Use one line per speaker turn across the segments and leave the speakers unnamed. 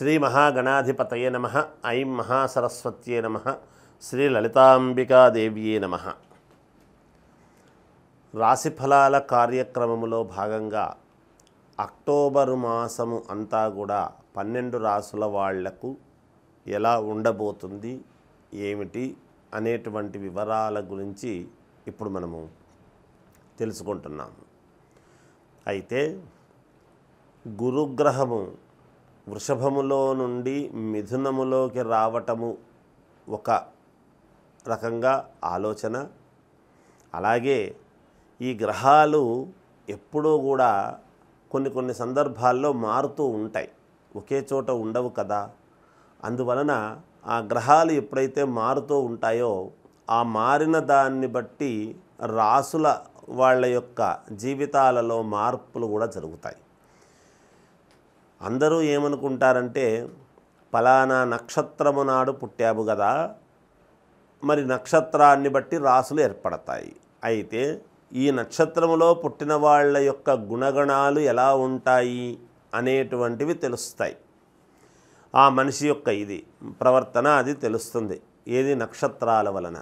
శ్రీ మహాగణాధిపతయే నమః. ఐం మహాసరస్వత్యే నమః. శ్రీ లలితాంబికాదేవ్యే నమః. రాశిఫలాల కార్యక్రమములో భాగంగా అక్టోబరు మాసము అంతా కూడా 12 రాసుల వాళ్లకు ఎలా ఉండబోతుంది, ఏమిటి అనేటువంటి వివరాల గురించి ఇప్పుడు మనము తెలుసుకుంటున్నాము. అయితే గురుగ్రహము వృషభములో నుండి మిథునములోకి రావటము ఒక రకంగా ఆలోచన. అలాగే ఈ గ్రహాలు ఎప్పుడూ కూడా కొన్ని సందర్భాల్లో మారుతూ ఉంటాయి, ఒకే చోట ఉండవు కదా. అందువలన ఆ గ్రహాలు ఎప్పుడైతే మారుతూ ఉంటాయో ఆ మారిన దాన్ని బట్టి రాసుల వాళ్ళ యొక్క జీవితాలలో మార్పులు కూడా జరుగుతాయి. అందరూ ఏమనుకుంటారంటే ఫలానా నక్షత్రము నాడు పుట్టావు కదా, మరి నక్షత్రాన్ని బట్టి రాసులు ఏర్పడతాయి. అయితే ఈ నక్షత్రములో పుట్టిన వాళ్ళ యొక్క గుణగణాలు ఎలా ఉంటాయి అనేటువంటివి తెలుస్తాయి. ఆ మనిషి యొక్క ఇది ప్రవర్తన అది తెలుస్తుంది. ఏది నక్షత్రాల వలన.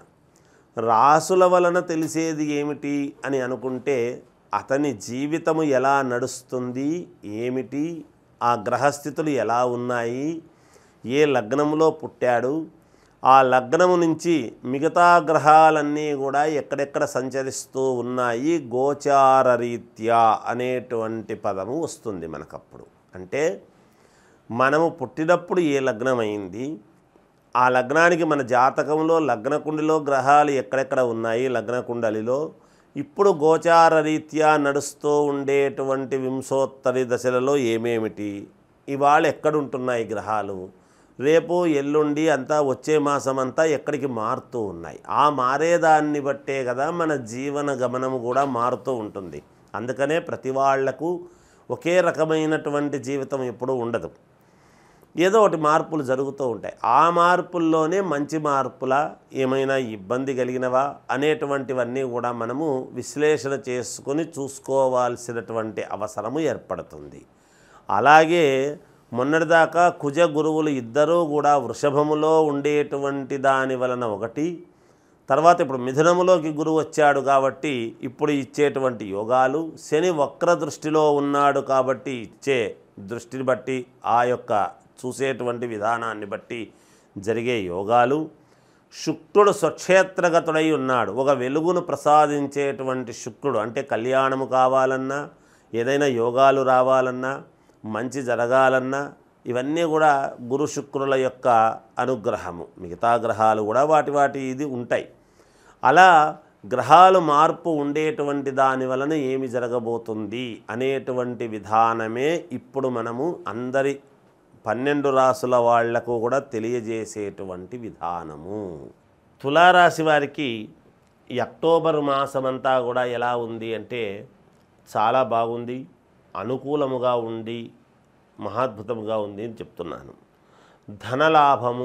రాసుల వలన తెలిసేది ఏమిటి అని అనుకుంటే అతని జీవితము ఎలా నడుస్తుంది, ఏమిటి, ఆ గ్రహస్థితులు ఎలా ఉన్నాయి, ఏ లగ్నములో పుట్టాడు, ఆ లగ్నము నుంచి మిగతా గ్రహాలన్నీ కూడా ఎక్కడెక్కడ సంచరిస్తూ ఉన్నాయి, గోచారరీత్యా అనేటువంటి పదము వస్తుంది మనకప్పుడు. అంటే మనము పుట్టినప్పుడు ఏ లగ్నం అయింది, ఆ లగ్నానికి మన జాతకంలో లగ్నకుండిలో గ్రహాలు ఎక్కడెక్కడ ఉన్నాయి, లగ్నకుండలిలో ఇప్పుడు గోచార రీత్యా నడుస్తూ ఉండేటువంటి వింశోత్తరి దశలలో ఏమేమిటి, ఇవాళ ఎక్కడుంటున్నాయి గ్రహాలు, రేపు ఎల్లుండి అంతా వచ్చే మాసం అంతా ఎక్కడికి మారుతూ ఉన్నాయి. ఆ మారేదాన్ని బట్టే కదా మన జీవన గమనము కూడా మారుతూ ఉంటుంది. అందుకనే ప్రతి వాళ్లకు ఒకే రకమైనటువంటి జీవితం ఎప్పుడూ ఉండదు, ఏదో ఒకటి మార్పులు జరుగుతూ ఉంటాయి. ఆ మార్పుల్లోనే మంచి మార్పుల, ఏమైనా ఇబ్బంది కలిగినవా అనేటువంటివన్నీ కూడా మనము విశ్లేషణ చేసుకొని చూసుకోవాల్సినటువంటి అవసరము ఏర్పడుతుంది. అలాగే మొన్నటిదాకా కుజ గురువులు ఇద్దరూ కూడా వృషభములో ఉండేటువంటి దాని వలన ఒకటి, తర్వాత ఇప్పుడు మిథునములోకి గురువు వచ్చాడు కాబట్టి ఇప్పుడు ఇచ్చేటువంటి యోగాలు, శని వక్ర దృష్టిలో ఉన్నాడు కాబట్టి ఇచ్చే దృష్టిని బట్టి ఆ యొక్క చూసేటువంటి విధానాన్ని బట్టి జరిగే యోగాలు, శుక్రుడు స్వక్షేత్రగతుడై ఉన్నాడు, ఒక వెలుగును ప్రసాదించేటువంటి శుక్రుడు. అంటే కళ్యాణము కావాలన్నా, ఏదైనా యోగాలు రావాలన్నా, మంచి జరగాలన్నా ఇవన్నీ కూడా గురు శుక్రుల యొక్క అనుగ్రహము. మిగతా గ్రహాలు కూడా వాటి ఇది ఉంటాయి. అలా గ్రహాలు మార్పు ఉండేటువంటి దాని వలన ఏమి జరగబోతుంది అనేటువంటి విధానమే ఇప్పుడు మనము అందరి 12 రాసుల వాళ్లకు కూడా తెలియజేసేటువంటి విధానము. తులారాశి వారికి ఈ అక్టోబర్ మాసమంతా కూడా ఎలా ఉంది అంటే చాలా బాగుంది, అనుకూలముగా ఉండి మహాద్భుతముగా ఉంది అని చెప్తున్నాను. ధనలాభము,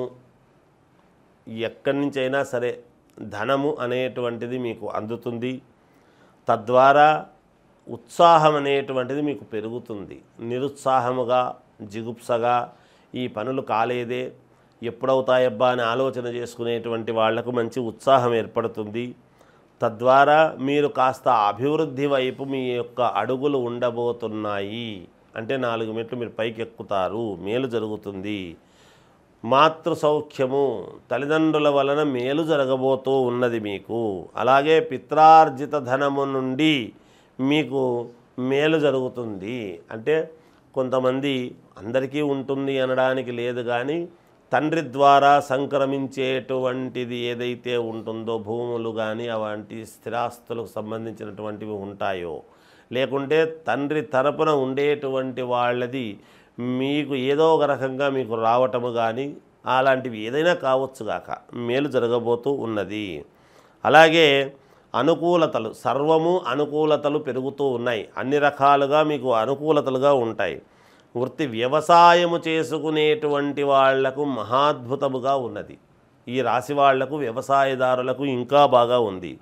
ఎక్కడి నుంచైనా సరే ధనము అనేటువంటిది మీకు అందుతుంది. తద్వారా ఉత్సాహం అనేటువంటిది మీకు పెరుగుతుంది. నిరుత్సాహముగా, జిగుప్సగా ఈ పనులు కాలేదే, ఎప్పుడవుతాయబ్బా అని ఆలోచన చేసుకునేటువంటి వాళ్లకు మంచి ఉత్సాహం ఏర్పడుతుంది. తద్వారా మీరు కాస్త అభివృద్ధి వైపు మీ యొక్క అడుగులు ఉండబోతున్నాయి. అంటే 4 మెట్లు మీరు పైకి ఎక్కుతారు, మేలు జరుగుతుంది. మాతృ సౌఖ్యము, తల్లిదండ్రుల వలన మేలు జరగబోతూ ఉన్నది మీకు. అలాగే పిత్రార్జిత ధనము నుండి మీకు మేలు జరుగుతుంది. అంటే కొంతమంది, అందరికీ ఉంటుంది అనడానికి లేదు కానీ, తండ్రి ద్వారా సంక్రమించేటువంటిది ఏదైతే ఉంటుందో, భూములు కానీ అవంటి స్థిరాస్తులకు సంబంధించినటువంటివి ఉంటాయో, లేకుంటే తండ్రి తరపున ఉండేటువంటి వాళ్ళది మీకు ఏదో ఒక రకంగా మీకు రావటము కానీ అలాంటివి ఏదైనా కావచ్చుగాక, మేలు జరగబోతూ ఉన్నది. అలాగే అనుకూలతలు, సర్వము అనుకూలతలు పెరుగుతూ ఉన్నాయి. అన్ని రకాలుగా మీకు అనుకూలతలుగా ఉంటాయి. వృత్తి వ్యవసాయము చేసుకునేటువంటి వాళ్లకు మహాద్భుతముగా ఉన్నది. ఈ రాశి వాళ్లకు, వ్యవసాయదారులకు ఇంకా బాగా ఉంది.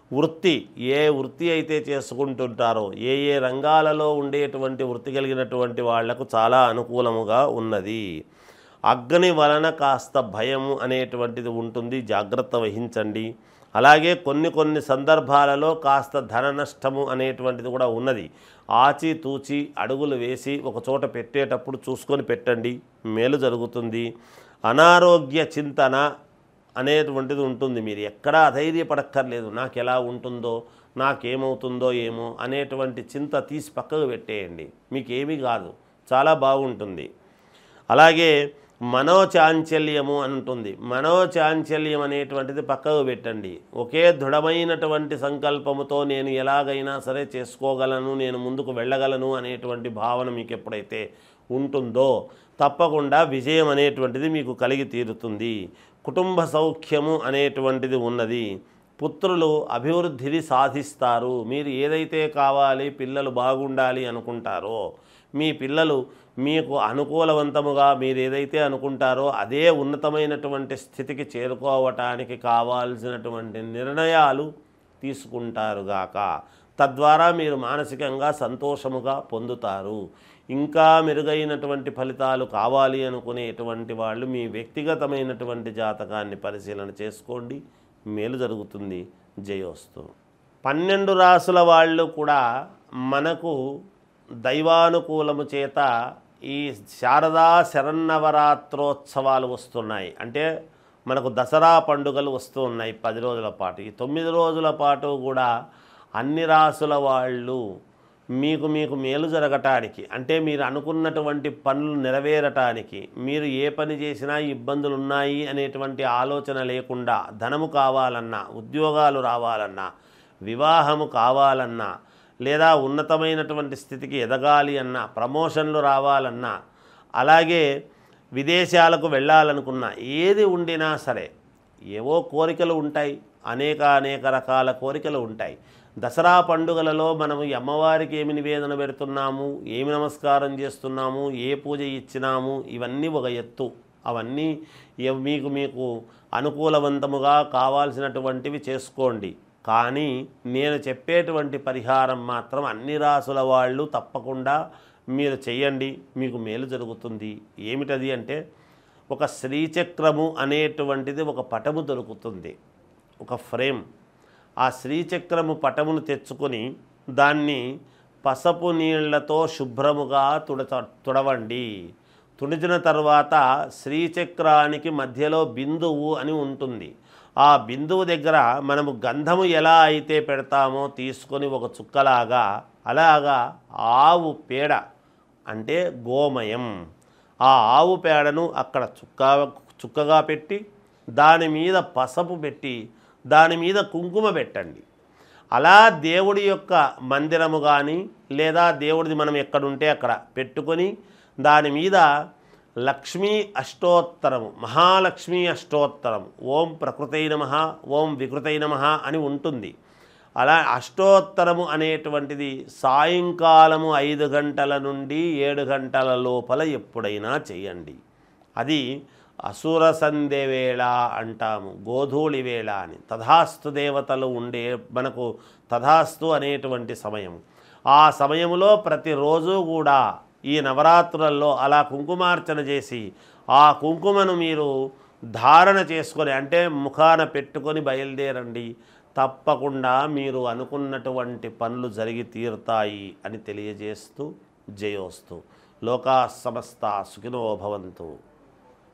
వృత్తి, ఏ వృత్తి అయితే చేసుకుంటుంటారో, ఏ ఏ రంగాలలో ఉండేటువంటి వృత్తి కలిగినటువంటి వాళ్లకు చాలా అనుకూలముగా ఉన్నది. అగ్ని వలన కాస్త భయము అనేటువంటిది ఉంటుంది, జాగ్రత్త వహించండి. అలాగే కొన్ని సందర్భాలలో కాస్త ధన నష్టము అనేటువంటిది కూడా ఉన్నది. ఆచితూచి అడుగులు వేసి ఒక చోట పెట్టేటప్పుడు చూసుకొని పెట్టండి, మేలు జరుగుతుంది. అనారోగ్య చింతన అనేటువంటిది ఉంటుంది. మీరు ఎక్కడా అధైర్యపడక్కర్లేదు, నాకు ఎలా ఉంటుందో, నాకేమవుతుందో ఏమో అనేటువంటి చింత తీసి పక్కకు పెట్టేయండి, మీకేమీ కాదు, చాలా బాగుంటుంది. అలాగే మనోచాంచల్యము అని ఉంటుంది. మనోచాంచల్యం అనేటువంటిది పక్కకు పెట్టండి. ఒకే దృఢమైనటువంటి సంకల్పముతో నేను ఎలాగైనా సరే చేసుకోగలను, నేను ముందుకు వెళ్ళగలను అనేటువంటి భావన మీకు ఎప్పుడైతే ఉంటుందో తప్పకుండా విజయం అనేటువంటిది మీకు కలిగి తీరుతుంది. కుటుంబ సౌఖ్యము అనేటువంటిది ఉన్నది. పుత్రులు అభివృద్ధిని సాధిస్తారు. మీరు ఏదైతే కావాలి, పిల్లలు బాగుండాలి అనుకుంటారో, మీ పిల్లలు మీకు అనుకూలవంతముగా మీరు ఏదైతే అనుకుంటారో అదే ఉన్నతమైనటువంటి స్థితికి చేరుకోవటానికి కావాల్సినటువంటి నిర్ణయాలు తీసుకుంటారుగాక. తద్వారా మీరు మానసికంగా సంతోషముగా పొందుతారు. ఇంకా మెరుగైనటువంటి ఫలితాలు కావాలి అనుకునేటువంటి వాళ్ళు మీ వ్యక్తిగతమైనటువంటి జాతకాన్ని పరిశీలన చేసుకోండి, మేలు జరుగుతుంది. జయోస్తు. 12 రాసుల వాళ్ళు కూడా మనకు దైవానుకూలము చేత ఈ శారదా శరన్నవరాత్రోత్సవాలు వస్తున్నాయి. అంటే మనకు దసరా పండుగలు వస్తూ ఉన్నాయి 10 రోజుల పాటు. ఈ 9 రోజుల పాటు కూడా అన్ని రాసుల వాళ్ళు మీకు మేలు జరగటానికి, అంటే మీరు అనుకున్నటువంటి పనులు నెరవేరటానికి, మీరు ఏ పని చేసినా ఇబ్బందులు ఉన్నాయి అనేటువంటి ఆలోచన లేకుండా, ధనము కావాలన్నా, ఉద్యోగాలు రావాలన్నా, వివాహము కావాలన్నా, లేదా ఉన్నతమైనటువంటి స్థితికి ఎదగాలి అన్నా, ప్రమోషన్లు రావాలన్నా, అలాగే విదేశాలకు వెళ్ళాలనుకున్నా, ఏది ఉండినా సరే ఏవో కోరికలు ఉంటాయి, అనేక రకాల కోరికలు ఉంటాయి. దసరా పండుగలలో మనము అమ్మవారికి ఏమి నివేదన పెడుతున్నాము, ఏమి నమస్కారం చేస్తున్నాము, ఏ పూజ ఇచ్చినాము, ఇవన్నీ ఒక ఎత్తు. అవన్నీ మీకు అనుకూలవంతముగా కావాల్సినటువంటివి చేసుకోండి. కానీ నేను చెప్పేటువంటి పరిహారం మాత్రం అన్ని రాసుల వాళ్ళు తప్పకుండా మీరు చెయ్యండి, మీకు మేలు జరుగుతుంది. ఏమిటది అంటే, ఒక శ్రీచక్రము అనేటువంటిది ఒక పటము దొరుకుతుంది, ఒక ఫ్రేమ్. ఆ శ్రీచక్రము పటమును తెచ్చుకొని దాన్ని పసుపు నీళ్లతో శుభ్రముగా తుడవండి. తుడిచిన తర్వాత శ్రీచక్రానికి మధ్యలో బిందువు అని ఉంటుంది. ఆ బిందువు దగ్గర మనము గంధము ఎలా అయితే పెడతామో తీసుకొని ఒక చుక్కలాగా, అలాగా ఆవు పేడ అంటే గోమయం, ఆ ఆవు పేడను అక్కడ చుక్కగా పెట్టి, దాని మీద పసుపు పెట్టి, దాని మీద కుంకుమ పెట్టండి. అలా దేవుడి యొక్క మందిరము కానీ, లేదా దేవుడిది మనం ఎక్కడుంటే అక్కడ పెట్టుకొని దాని మీద లక్ష్మీ అష్టోత్తరము, మహాలక్ష్మీ అష్టోత్తరం, ఓం ప్రకృతై నమః, ఓం వికృతై నమః అని ఉంటుంది. అలా అష్టోత్తరము అనేటువంటిది సాయంకాలము 5 గంటల నుండి 7 గంటల లోపల ఎప్పుడైనా చేయండి. అది అసుర సంధ్య వేళ అంటాము, గోధూళి వేళ అని. తథాస్తు దేవతలు ఉండే మనకు తథాస్తు అనేటువంటి సమయం. ఆ సమయంలో ప్రతిరోజు కూడా ఈ నవరాత్రులలో అలా కుంకుమార్చన చేసి, ఆ కుంకుమను మీరు ధారణ చేసుకొని, అంటే ముఖాన పెట్టుకొని బయలుదేరండి. తప్పకుండా మీరు అనుకున్నటువంటి పనులు జరిగి తీరుతాయి అని తెలియజేస్తూ జయోస్తు. లోకా సమస్త సుఖినో భవంతు.